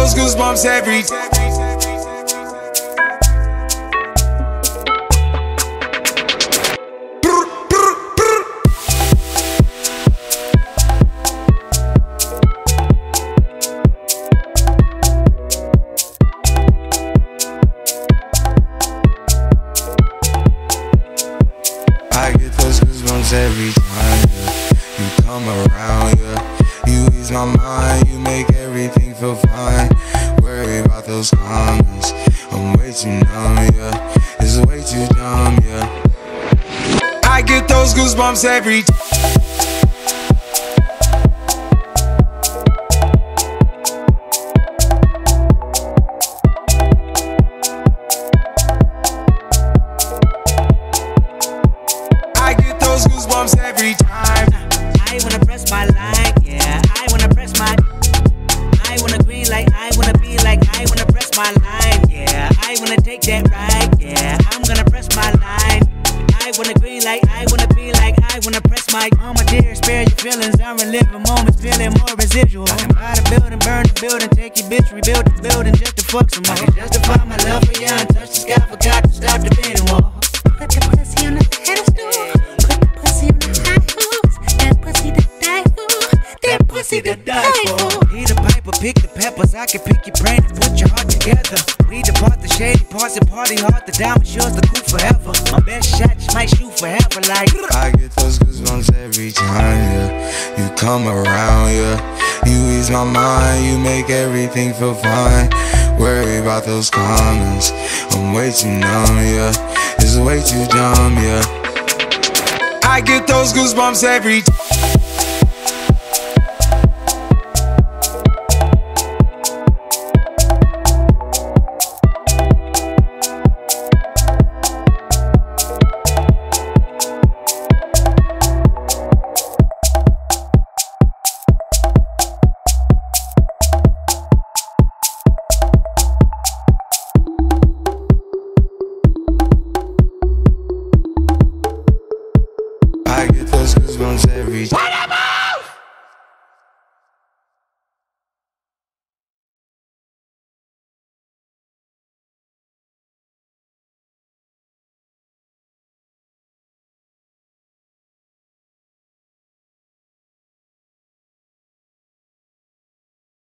those goosebumps every time. I get those goosebumps every time, yeah. You come around, yeah. You ease my mind, you make everything feel fine. Worry about those comments, I'm way too numb, yeah. It's way too dumb, yeah. I get those goosebumps every time. Goosebumps every time. I wanna press my line, yeah. I wanna press my. I wanna green like I wanna be like I wanna press my line, yeah. I wanna take that ride, yeah. I'm gonna press my line. I wanna green like I wanna be like I wanna press my. Oh my dear, spare your feelings. I'm reliving moments, feeling more residual. I can buy the building, burn the building, take your bitch, rebuild the building just to fuck some more. I can justify my love for you and touch the sky, forgot to stop the beating wall. Put the pussy on the pedestal. Pussy to die for. He the piper, pick the peppers. I can pick your brain and put your heart together. We depart the shady parts and party hard. The diamond yours the cool forever. My best shot just might shoot forever like. I get those goosebumps every time, yeah. You come around, yeah. You ease my mind, you make everything feel fine. Worry about those comments, I'm way too numb, yeah. It's way too dumb, yeah. I get those goosebumps every time.